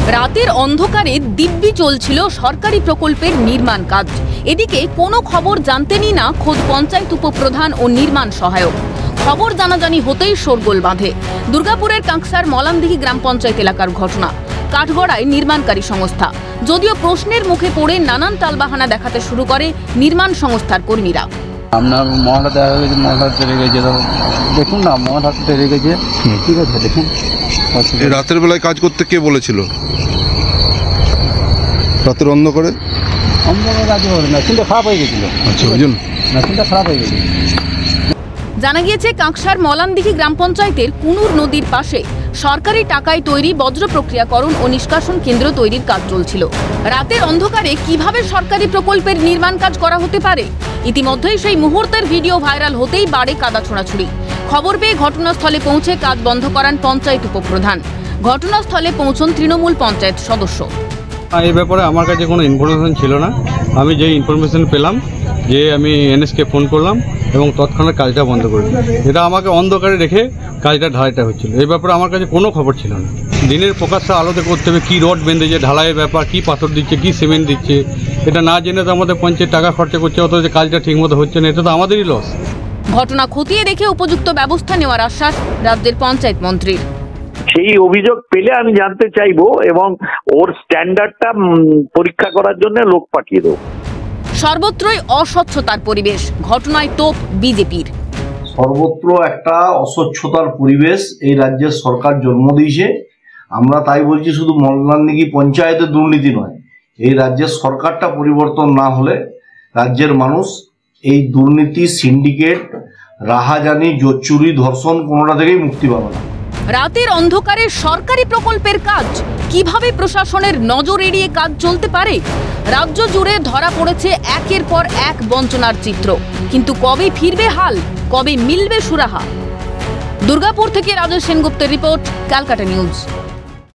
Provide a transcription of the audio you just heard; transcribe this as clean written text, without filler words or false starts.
রাতের অন্ধকারে দিব্যি চলছিল সরকারি প্রকল্পের নির্মাণ কাজ। এদিকে কোনো খবর জানতেনই না খোদ পঞ্চায়েত উপপ্রধান ও নির্মাণ সহায়ক। খবর জানাজানি হতেই শোরগোল বাঁধে। দুর্গাপুরের কাঁকসার মলানদিঘি গ্রাম পঞ্চায়েত এলাকার ঘটনা। কাঠগড়ায় নির্মাণকারী সংস্থা, যদিও প্রশ্নের মুখে পড়ে নানান টালবাহানা দেখাতে শুরু করে নির্মাণ সংস্থার কর্মীরা। আপনার মহলা দেখা গেছে, মহলা তেরে গেছে, দেখুন না মহলা তেরে গেছে, ঠিক আছে দেখুন। রাতের বেলায় কাজ করতে কে বলেছিল? রাতের অন্ধকারে কাজ করে মেশিনটা খারাপ হয়ে গেছিল। আচ্ছা, ওই জন্য মেশিনটা খারাপ হয়ে গেছিল। জানা গিয়েছে কাঁকসার মলানদিঘি গ্রাম পঞ্চায়েতের কুনুর নদীর পাশে সরকারি টাকায় তৈরি বজ্র প্রক্রিয়াকরণ ও নিষ্কাশন কেন্দ্র তৈরির কাজ চলছিল। রাতের অন্ধকারে কিভাবে সরকারি প্রকল্পের নির্মাণ কাজ করা হতে পারে? ইতিমধ্যেই সেই মুহূর্তের ভিডিও ভাইরাল হতেই বাড়ে কাদা ছোঁড়াছুড়ি। খবর পেয়ে ঘটনাস্থলে পৌঁছে কাজ বন্ধ করান পঞ্চায়েত উপপ্রধান। ঘটনাস্থলে পৌঁছন তৃণমূল পঞ্চায়েত সদস্য। এই ব্যাপারে আমার কাছে কোনো ইনফরমেশন ছিল না। আমি যে ইনফরমেশন পেলাম যে আমি এনএসকে ফোন করলাম এবং তৎক্ষণাৎ কাজটা বন্ধ করে দিই। এটা আমাকে অন্ধকারে রেখে কাজটা ঢালাইটা হচ্ছিল। এই ব্যাপারে আমার কাছে কোনো খবর ছিল না। দিনের প্রকাশ্যে আলোতে করতে হবে, কী রড বেঁধেছে, ঢালাইয়ের ব্যাপার, কী পাথর দিচ্ছে, কী সিমেন্ট দিচ্ছে, এটা না জেনে তো আমাদের পঞ্চায়েত টাকা খরচা করছে, অথচ কাজটা ঠিকমতো হচ্ছে না, এটা তো আমাদেরই লস। ঘটনা খতিয়ে দেখে উপযুক্ত ব্যবস্থা নেওয়ার আশ্বাস রাজ্যের পঞ্চায়েত মন্ত্রীর। সেই অভিযোগ পেলে আমি জানতে চাইবো এবং ওর স্ট্যান্ডার্ডটা পরীক্ষা করার জন্য লোক পাঠিয়ে দেবো। সর্বত্রই অস্বচ্ছতার পরিবেশ, ঘটনায় তোপ বিজেপির। সর্বত্র একটা অস্বচ্ছতার পরিবেশ এই রাজ্যের সরকার জন্ম দিয়েছে। আমরা তাই বলছি, শুধু মলানদিঘি পঞ্চায়েতের দুর্নীতি নয়, এই রাজ্যের সরকারটা পরিবর্তন না হলে রাজ্যের মানুষ এই দুর্নীতি, সিন্ডিকেট, রাহাজানি, জোচ্চুরি, ধর্ষণ কোনোটা থেকেই মুক্তি পাবে না। রাতের অন্ধকারে সরকারি প্রকল্পের কাজ কিভাবে প্রশাসনের নজর এড়িয়ে কাজ চলতে পারে? রাজ্য জুড়ে ধরা পড়েছে একের পর এক বঞ্চনার চিত্র, কিন্তু কবে ফিরবে হাল, কবে মিলবে সুরাহা? দুর্গাপুর থেকে রাজেশ সেনগুপ্তের রিপোর্ট, ক্যালকাটা নিউজ।